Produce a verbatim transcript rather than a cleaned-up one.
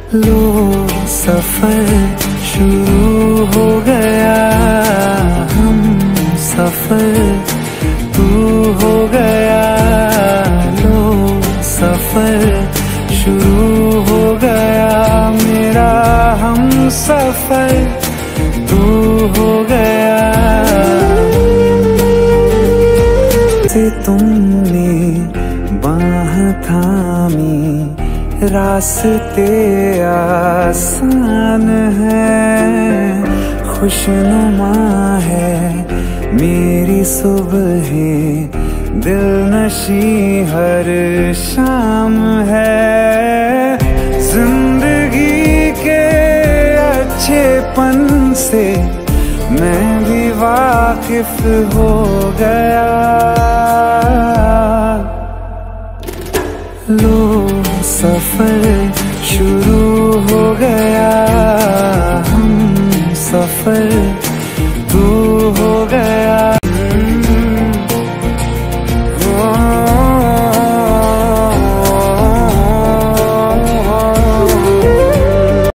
लो सफर शुरू हो गया, हम सफर तू हो गया। लो सफर शुरू हो गया, मेरा हम सफर तू हो गया। से तुमने बाह थामी, रास्ते आसान है, खुशनुमा है मेरी सुबह, दिलनशी हर शाम है। जिंदगी के अच्छेपन से मैं भी वाकिफ हो गया। लो सफर शुरू हो गया, हम सफर तू हो गया।